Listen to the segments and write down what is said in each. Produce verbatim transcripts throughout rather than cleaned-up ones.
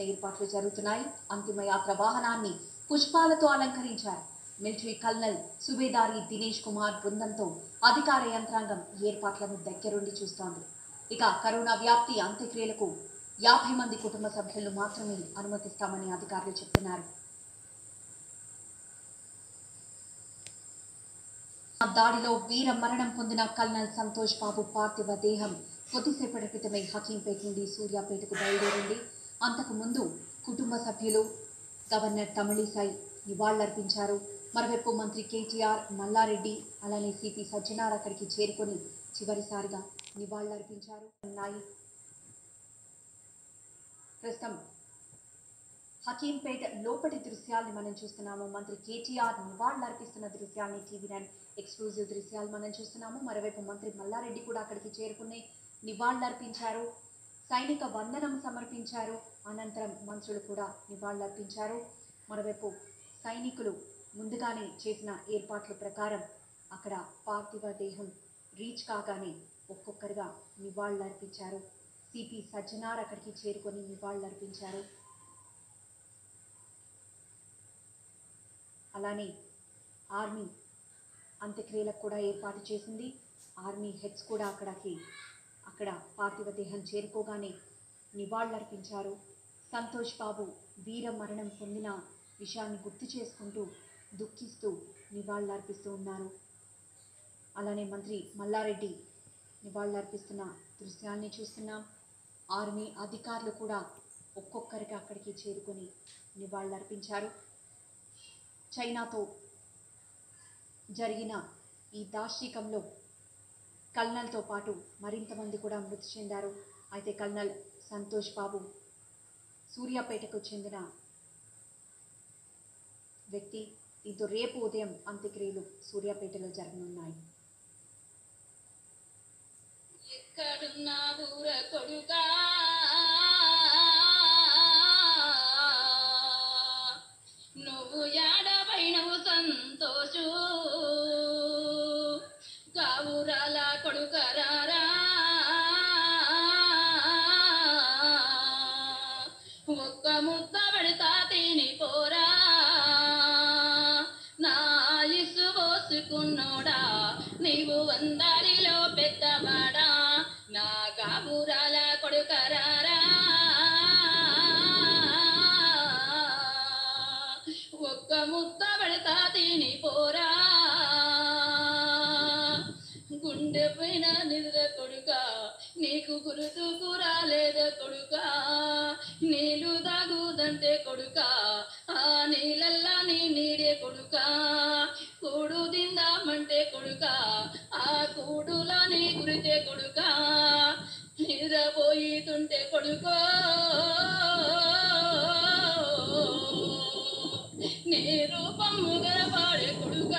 ఏర్పాట్లు జరుగుతున్నాయి. అంతిమ యాత్ర వాహనాన్ని పుష్పాలతో అలంకరించారు. మిలిటరీ కల్నల్ సుబేదారి దినేష్ కుమార్ బృందంతో అధికార యంత్రాంగం ఏర్పాట్లను దగ్గరుండి చూస్తోంది. ఇక కరోనా వ్యాప్తి అంత్యక్రియలకు యాభై మంది కుటుంబ సభ్యులను మాత్రమే అనుమతిస్తామని అధికారులు చెబుతున్నారు. దాడిలో వీర మరణం పొందిన కల్నల్ సంతోష్ బాబు పార్థివ దేహం కొద్దిసేపటి క్రితమే హకీంపేట నుండి సూర్యాపేటకు బయలుదేరింది. అంతకు ముందు కుటుంబ సభ్యులు గవర్నర్ తమిళిసై నివాళులర్పించారు. మరోవైపు మంత్రి కేటీఆర్, మల్లారెడ్డి అలానే సిపి సజ్జనార్ అక్కడికి చేరుకొని చివరిసారిగా నివాళులర్పించారు. ఉన్నాయి ప్రస్తుతం హకీంపేట లోపటి దృశ్యాల్ని మనం చూస్తున్నాము. మంత్రి కేటీఆర్ నివాళులర్పిస్తున్న దృశ్యాల్ని టీవీ నైన్ ఎక్స్క్లూజివ్ దృశ్యాలు మనం చూస్తున్నాము. మరోవైపు మంత్రి మల్లారెడ్డి కూడా అక్కడికి చేరుకుని నివాళులర్పించారు. సైనిక వందనం సమర్పించారు. అనంతరం మంత్రులు కూడా నివాళులర్పించారు. మరోవైపు సైనికులు ముందుగానే చేసిన ఏర్పాట్ల ప్రకారం అక్కడ పార్థివ దేహం రీచ్ కాగానే ఒక్కొక్కరుగా నివాళులర్పించారు. సిపి సజ్జనార్ అక్కడికి చేరుకొని నివాళులర్పించారు. అలానే ఆర్మీ అంత్యక్రియలకు కూడా ఏర్పాటు చేసింది. ఆర్మీ హెడ్స్ కూడా అక్కడికి అక్కడ పార్థివ దేహం చేరుకోగానే నివాళులర్పించారు. సంతోష్ బాబు వీర మరణం పొందిన విషయాన్ని గుర్తు చేసుకుంటూ దుఃఖిస్తూ నివాళులర్పిస్తూ ఉన్నారు. అలానే మంత్రి మల్లారెడ్డి నివాళులర్పిస్తున్న దృశ్యాల్ని చూస్తున్నాం. ఆర్మీ అధికారులు కూడా ఒక్కొక్కరికి అక్కడికి చేరుకొని నివాళులర్పించారు. చైనాతో జరిగిన ఈ దాష్టీకంలో కల్నల్తో పాటు మరింతమంది కూడా మృతి చెందారు. అయితే కల్నల్ సంతోష్ బాబు సూర్యాపేటకు చెందిన వ్యక్తి. దీంతో రేపు ఉదయం అంత్యక్రియలు సూర్యాపేటలో జరగనున్నాయి. నువ్వు యాడబైనవు సంతోషు కావురాల కొడుకరారా ఒక్క ముద్ద పెడతా తిని పోరా నా ఇసు పోసుకున్నోడా నీవు వందరిలో పెద్దవాడా నా కావురాల కొడుకరారా ఒక్క ముద్ద పెడతా తిని పోరా గుండె పైన నిద్ర కొడుక నీకు గురుతుకు రాలేద కొడుక నీళ్ళు తాగుదంటే కొడుక ఆ నీళ్ళల్లా నీ నీడే కొడుక కూడు తిందామంటే కొడుక ఆ కూడులో నీ గురితే కొడుక నిద్రపోయితుంటే కొడుకో నీ రూపం ముగరపాడే కొడుక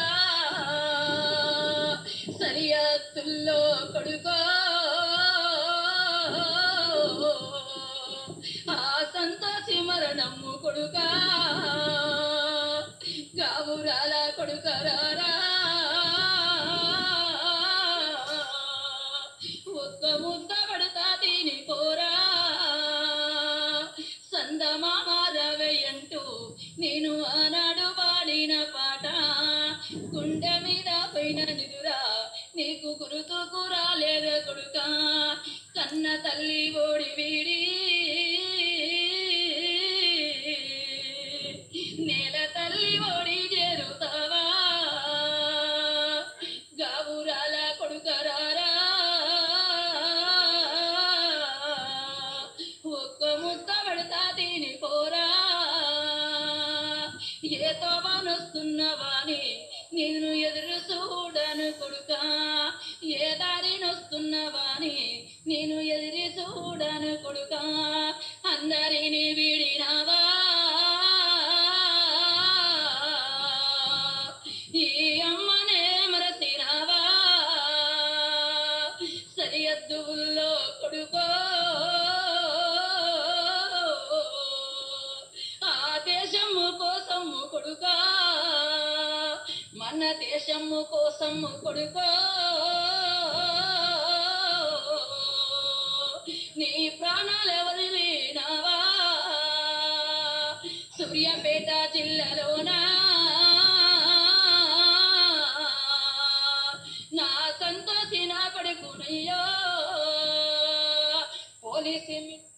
సరియత్తుల్లో కొడుకో ఆ సంతోషి మరణము కొడుక గావురాల కొడుకరారా ఒక్క ముద్ద పడతా తిని పోరా సందమామారవయ్యంటూ నేను ఆనాడు పాడిన పాట గుండె మీద పైన నిదురా నీకు గురుతుకు రాలేద కొడుక కన్న తల్లి ఓడి వీడి నేల తల్లి ఓడి చేరుతావా గావురాల కొడుకరారా ఒక్క ముద్ద పడతా తిని పోరా ఏతో బానొస్తున్నవాని నేను ఎదురు చూడను కొడుక ఏ దారినొస్తున్నవాని నేను ఎదురు చూడను కొడుక అందరిని వీడినావా ఈ అమ్మనే మరసినావా సరియద్దుల్లో కొడుకో ఆ దేశము కోసము కొడుక మన దేశము కోసము కొడుకో నీ ప్రాణాలు వదిలినావా సూర్యాపేట జిల్లాలోన నా సంతోషి నా కొడుకునయ్యో పోలీసు